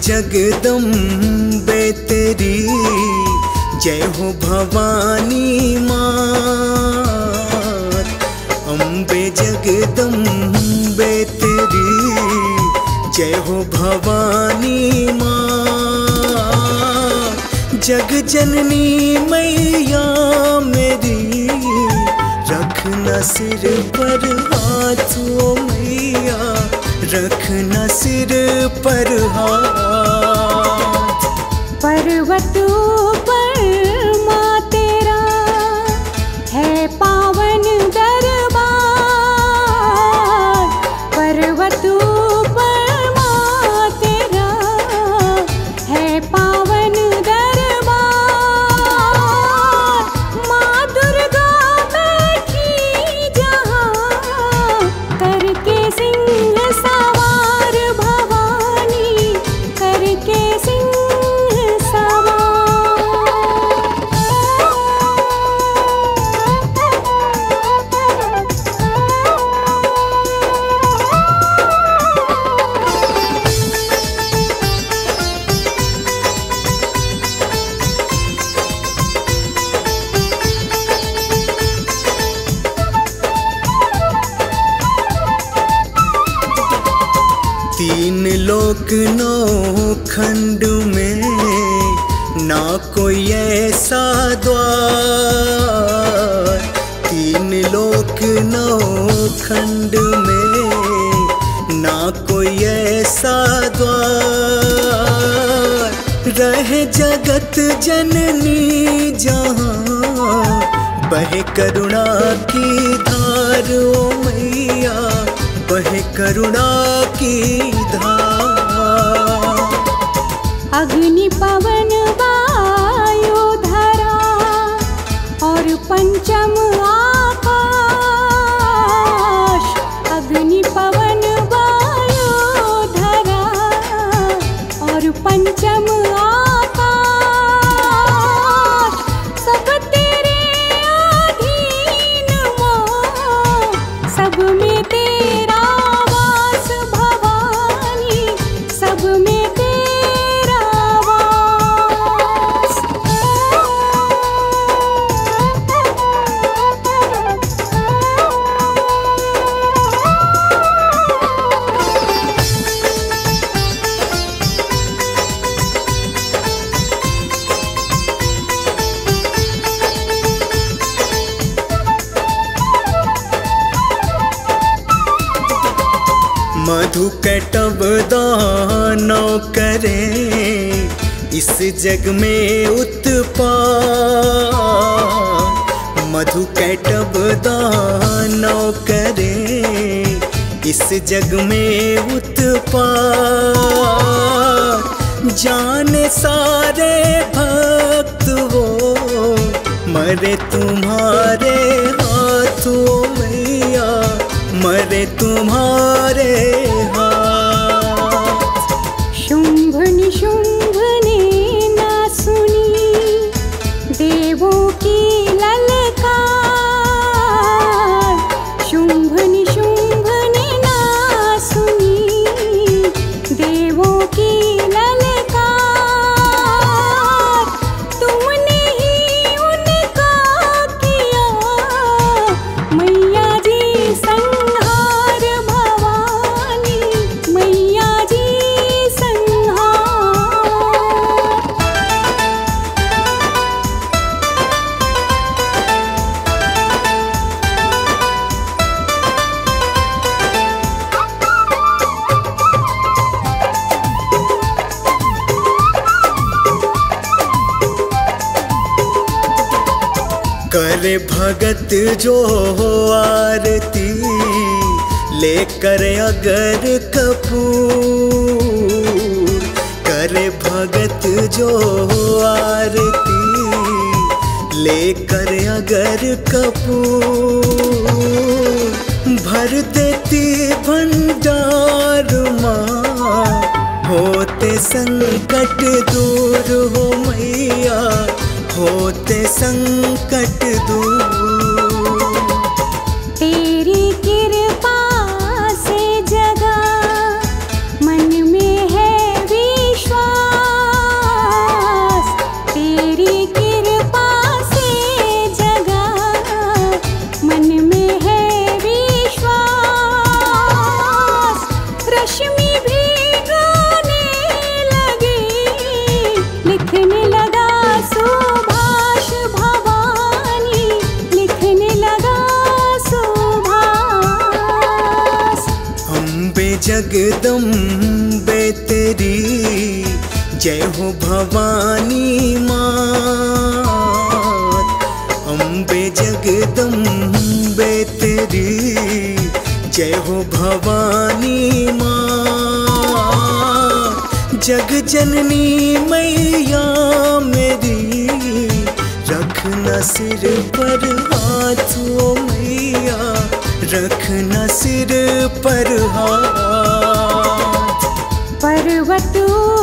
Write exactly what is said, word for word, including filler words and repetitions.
जगदम्बे तेरी जय हो भवानी मात। अम्बे जगदम्बे तेरी जय हो भवानी मात। जग जननी मैया मेरी रखना सिर पर हाथ ओ मैया, रखना सिर पर हाथ। पर्वतों पर माँ तेरा है पावन दरबार। पर्वतों पर माँ तेरा है पावन दरबार। माँ दुर्गा बैठी जहाँ करके सिंह सवार, भवानी करके सिंह तीन लोक नौ खंड में ना कोई ऐसा द्वार। तीन लोक नौ खंड में ना कोई ऐसा द्वार। रहे जगत जननी जहाँ बहे करुणा की धार ओ मैया, बहे करुणा की धार। अग्नि पवन वायु धरा और पंचम आकाश। अग्नि पवन वायु धरा और पंचम आकाश। सब तेरे अधीन माँ, सब में तेरा वास भवानी, सब में तेरा वास। मधु कैटव दानव करे इस जग में उत्पात। मधु कैटव दानव करे इस जग में उत्पात। जाने सारे भक्त वो मरे तुम्हारे हाथों मैया, मरे तुम्हारे हाथ। शुंभ निशुंभ ने ना सुनी देवों की ललकार। शुंभ निशुंभ ने ना सुनी देवों की ललकार। तुमने ही उनका किया मैया जी संहार, भवानी मैया जी करे भगत जो आरती लेकर अगर कपूर। करे भगत जो आरती लेकर अगर कपूर। भर देती भंडार माँ होते संकट दूर हो मैया, होते संकट दूर। तेरी कृपा से जगा मन में है विश्वास। जगदम्बे तेरी जय हो भवानी मात। अम्बे जगदम्बे तेरी जय हो भवानी मात। जग जननी मैया मेरी रखना सिर पर हाथ ओ मैया, रखना सिर पर हाथ। पर्वतों